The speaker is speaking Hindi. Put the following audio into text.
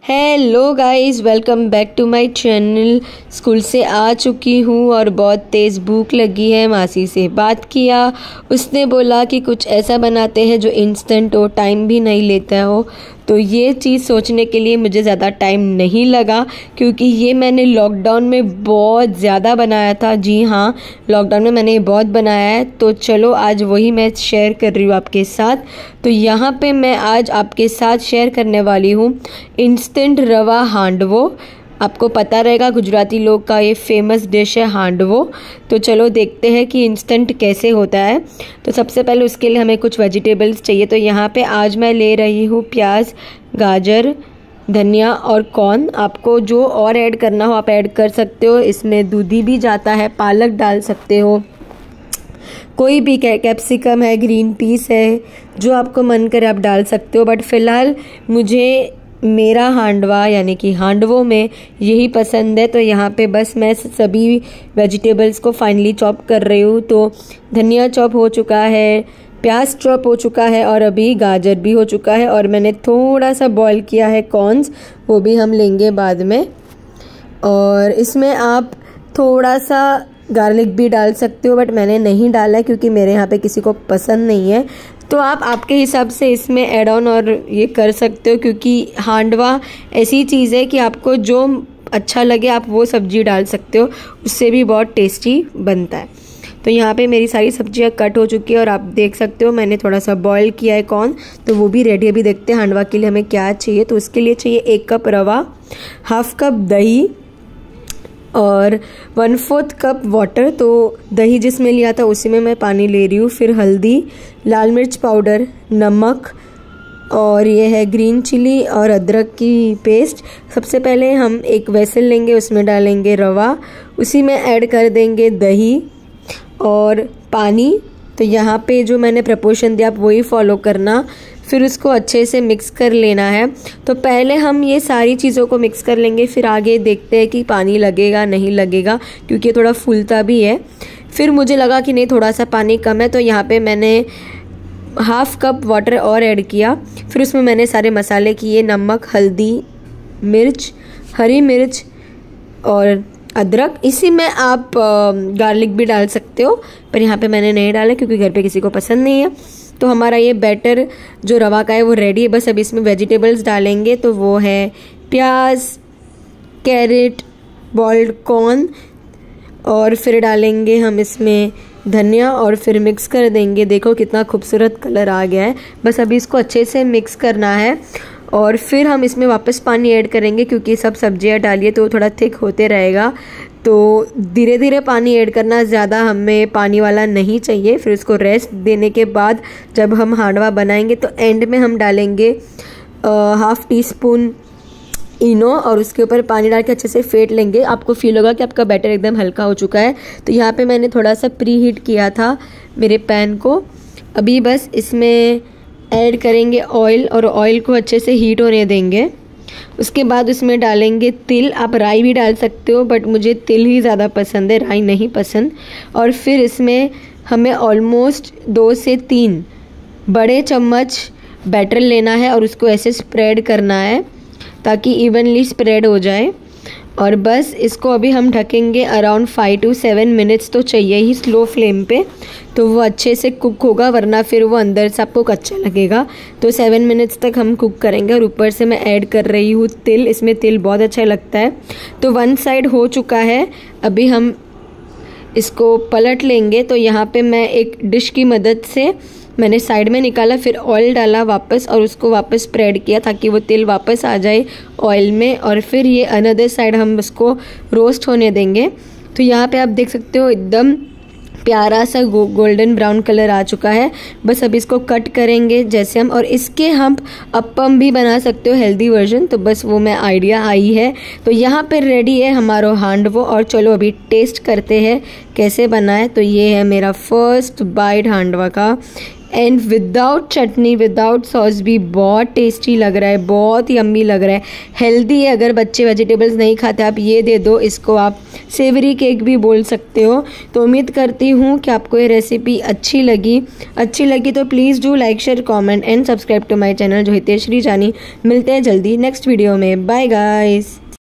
Hello guys, welcome back to my channel. School से आ चुकी हूँ और बहुत तेज़ भूख लगी है। मासी से बात किया, उसने बोला कि कुछ ऐसा बनाते हैं जो इंस्टेंट हो, टाइम भी नहीं लेता हो। तो ये चीज़ सोचने के लिए मुझे ज़्यादा टाइम नहीं लगा, क्योंकि ये मैंने लॉकडाउन में बहुत ज़्यादा बनाया था। जी हाँ, लॉकडाउन में मैंने ये बहुत बनाया है। तो चलो आज वही मैं शेयर कर रही हूँ आपके साथ। तो यहाँ पे मैं आज आपके साथ शेयर करने वाली हूँ इंस्टेंट रवा हांडवो। आपको पता रहेगा गुजराती लोग का ये फेमस डिश है हांडवो। तो चलो देखते हैं कि इंस्टेंट कैसे होता है। तो सबसे पहले उसके लिए हमें कुछ वेजिटेबल्स चाहिए। तो यहाँ पे आज मैं ले रही हूँ प्याज, गाजर, धनिया और कॉर्न। आपको जो और ऐड करना हो आप ऐड कर सकते हो। इसमें दूधी भी जाता है, पालक डाल सकते हो, कोई भी कैप्सिकम है, ग्रीन पीस है, जो आपको मन करे आप डाल सकते हो। बट फ़िलहाल मुझे मेरा हांडवा यानी कि हांडवों में यही पसंद है। तो यहाँ पे बस मैं सभी वेजिटेबल्स को फाइनली चॉप कर रही हूँ। तो धनिया चॉप हो चुका है, प्याज चॉप हो चुका है और अभी गाजर भी हो चुका है। और मैंने थोड़ा सा बॉईल किया है कॉर्न्स, वो भी हम लेंगे बाद में। और इसमें आप थोड़ा सा गार्लिक भी डाल सकते हो, बट मैंने नहीं डाला है क्योंकि मेरे यहाँ पे किसी को पसंद नहीं है। तो आप आपके हिसाब से इसमें ऐड ऑन और ये कर सकते हो, क्योंकि हांडवा ऐसी चीज़ है कि आपको जो अच्छा लगे आप वो सब्जी डाल सकते हो, उससे भी बहुत टेस्टी बनता है। तो यहाँ पे मेरी सारी सब्जियाँ कट हो चुकी है और आप देख सकते हो मैंने थोड़ा सा बॉईल किया है कॉर्न, तो वो भी रेडी। अभी देखते हैं हांडवा के लिए हमें क्या चाहिए। तो उसके लिए चाहिए 1 कप रवा, हाफ कप दही और 1/4 कप वाटर। तो दही जिसमें लिया था उसी में मैं पानी ले रही हूँ। फिर हल्दी, लाल मिर्च पाउडर, नमक और ये है ग्रीन चिली और अदरक की पेस्ट। सबसे पहले हम एक वेसल लेंगे, उसमें डालेंगे रवा, उसी में ऐड कर देंगे दही और पानी। तो यहाँ पे जो मैंने प्रपोर्शन दिया आप वही फॉलो करना। फिर उसको अच्छे से मिक्स कर लेना है। तो पहले हम ये सारी चीज़ों को मिक्स कर लेंगे, फिर आगे देखते हैं कि पानी लगेगा नहीं लगेगा, क्योंकि ये थोड़ा फूलता भी है। फिर मुझे लगा कि नहीं थोड़ा सा पानी कम है, तो यहाँ पे मैंने हाफ कप वाटर और ऐड किया। फिर उसमें मैंने सारे मसाले किए, नमक, हल्दी, मिर्च, हरी मिर्च और अदरक। इसी में आप गार्लिक भी डाल सकते हो, पर यहाँ पे मैंने नहीं डाला क्योंकि घर पे किसी को पसंद नहीं है। तो हमारा ये बैटर जो रवा का है वो रेडी है। बस अब इसमें वेजिटेबल्स डालेंगे। तो वो है प्याज, कैरेट, बॉइल्ड कॉर्न और फिर डालेंगे हम इसमें धनिया और फिर मिक्स कर देंगे। देखो कितना खूबसूरत कलर आ गया है। बस अभी इसको अच्छे से मिक्स करना है और फिर हम इसमें वापस पानी ऐड करेंगे, क्योंकि सब सब्जियां डालिए तो थोड़ा थिक होते रहेगा। तो धीरे धीरे पानी ऐड करना, ज़्यादा हमें पानी वाला नहीं चाहिए। फिर उसको रेस्ट देने के बाद जब हम हांडवा बनाएंगे तो एंड में हम डालेंगे हाफ टी स्पून इनो और उसके ऊपर पानी डाल के अच्छे से फेंट लेंगे। आपको फील होगा कि आपका बैटर एकदम हल्का हो चुका है। तो यहाँ पे मैंने थोड़ा सा प्री हीट किया था मेरे पैन को। अभी बस इसमें ऐड करेंगे ऑयल और ऑयल को अच्छे से हीट होने देंगे। उसके बाद उसमें डालेंगे तिल। आप राई भी डाल सकते हो, बट मुझे तिल ही ज़्यादा पसंद है, राई नहीं पसंद। और फिर इसमें हमें ऑलमोस्ट 2 से 3 बड़े चम्मच बैटर लेना है और उसको ऐसे स्प्रेड करना है ताकि इवनली स्प्रेड हो जाए। और बस इसको अभी हम ढकेंगे अराउंड 5 to 7 मिनट्स तो चाहिए ही स्लो फ्लेम पे, तो वो अच्छे से कुक होगा, वरना फिर वो अंदर से आपको कच्चा लगेगा। तो 7 मिनट्स तक हम कुक करेंगे। और ऊपर से मैं ऐड कर रही हूँ तिल, इसमें तिल बहुत अच्छा लगता है। तो 1 साइड हो चुका है, अभी हम इसको पलट लेंगे। तो यहाँ पे मैं एक डिश की मदद से मैंने साइड में निकाला, फिर ऑयल डाला वापस और उसको वापस स्प्रेड किया ताकि वो तिल वापस आ जाए ऑयल में। और फिर ये अनदर साइड हम उसको रोस्ट होने देंगे। तो यहाँ पे आप देख सकते हो एकदम प्यारा सा गोल्डन ब्राउन कलर आ चुका है। बस अब इसको कट करेंगे जैसे हम, और इसके हम अप्पम भी बना सकते हो हेल्दी वर्जन। तो बस वो मैं आइडिया आई है। तो यहाँ पे रेडी है हमारा हांडवो। और चलो अभी टेस्ट करते हैं कैसे बना है। तो ये है मेरा फर्स्ट बाइट हांडवा का। And without chutney without sauce भी बहुत टेस्टी लग रहा है, बहुत यम्मी लग रहा है, हेल्दी है। अगर बच्चे वेजिटेबल्स नहीं खाते आप ये दे दो, इसको आप सेवरी केक भी बोल सकते हो। तो उम्मीद करती हूँ कि आपको ये रेसिपी अच्छी लगी तो please do like share comment and subscribe to my channel जो हितेश्री जानी। मिलते हैं जल्दी नेक्स्ट वीडियो में। Bye guys.